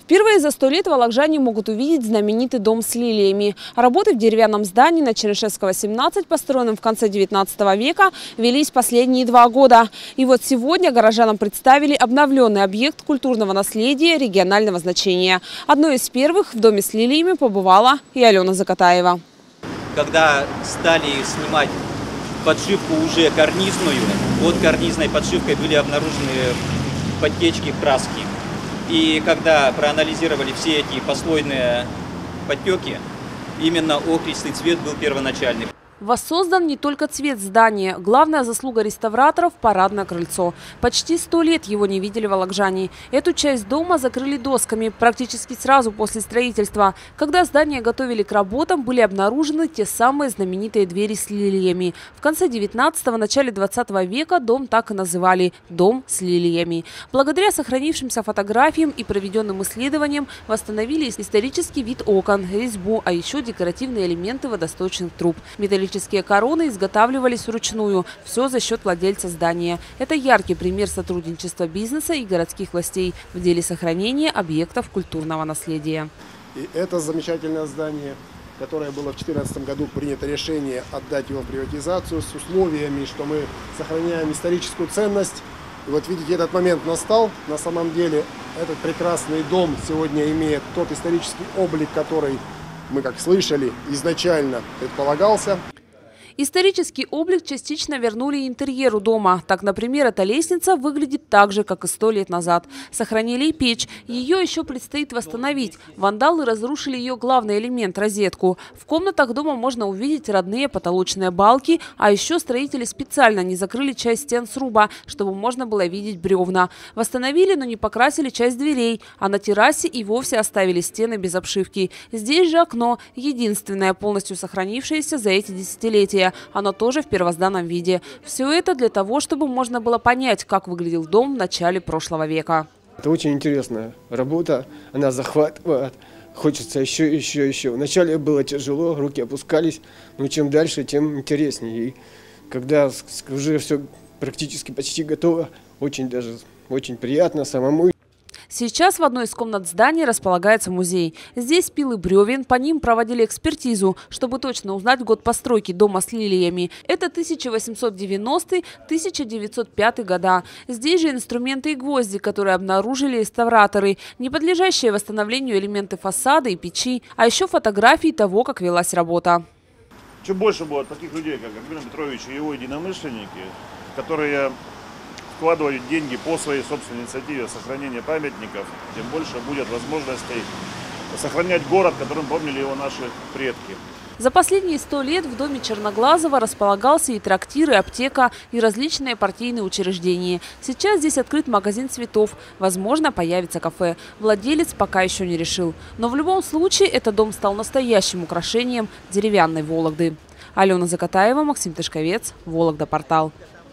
Впервые за 100 лет вологжане могут увидеть знаменитый дом с лилиями. Работы в деревянном здании на Чернышевского, 17, построенном в конце 19 века, велись последние 2 года. И вот сегодня горожанам представили обновленный объект культурного наследия регионального значения. Одной из первых в доме с лилиями побывала и Алена Закатаева. Когда стали снимать подшивку уже карнизную, под карнизной подшивкой были обнаружены подтечки краски. И когда проанализировали все эти послойные подтеки, именно охристый цвет был первоначальный. Воссоздан не только цвет здания. Главная заслуга реставраторов – парадное крыльцо. Почти 100 лет его не видели вологжане. Эту часть дома закрыли досками практически сразу после строительства. Когда здание готовили к работам, были обнаружены те самые знаменитые двери с лилиями. В конце 19-го, начале 20 века дом так и называли – дом с лилиями. Благодаря сохранившимся фотографиям и проведенным исследованиям восстановили исторический вид окон, резьбу, а еще декоративные элементы водосточных труб. Металлические короны изготавливались вручную. Все за счет владельца здания. Это яркий пример сотрудничества бизнеса и городских властей в деле сохранения объектов культурного наследия. И это замечательное здание, которое было в 2014 году принято решение отдать его в приватизацию с условиями, что мы сохраняем историческую ценность. И вот видите, этот момент настал. На самом деле этот прекрасный дом сегодня имеет тот исторический облик, который мы, как слышали, изначально предполагался. Исторический облик частично вернули интерьеру дома. Так, например, эта лестница выглядит так же, как и 100 лет назад. Сохранили и печь. Ее еще предстоит восстановить. Вандалы разрушили ее главный элемент – розетку. В комнатах дома можно увидеть родные потолочные балки, а еще строители специально не закрыли часть стен сруба, чтобы можно было видеть бревна. Восстановили, но не покрасили часть дверей, а на террасе и вовсе оставили стены без обшивки. Здесь же окно – единственное полностью сохранившееся за эти десятилетия. Оно тоже в первозданном виде. Все это для того, чтобы можно было понять, как выглядел дом в начале прошлого века. Это очень интересная работа, она захватывает, хочется еще. Вначале было тяжело, руки опускались, но чем дальше, тем интереснее. И когда уже все практически почти готово, очень приятно самому. Сейчас в одной из комнат здания располагается музей. Здесь пилы бревен, по ним проводили экспертизу, чтобы точно узнать год постройки дома с лилиями. Это 1890-1905 года. Здесь же инструменты и гвозди, которые обнаружили реставраторы, не подлежащие восстановлению элементы фасада и печи, а еще фотографии того, как велась работа. Чем больше будет таких людей, как Альбина Петрович и его единомышленники, которые вкладывать деньги по своей собственной инициативе сохранения памятников, тем больше будет возможностей сохранять город, которым помнили его наши предки. За последние 100 лет в доме Черноглазова располагался и трактир, и аптека, и различные партийные учреждения. Сейчас здесь открыт магазин цветов. Возможно, появится кафе. Владелец пока еще не решил. Но в любом случае этот дом стал настоящим украшением деревянной Вологды. Алена Закатаева, Максим Тышковец, Вологда, портал.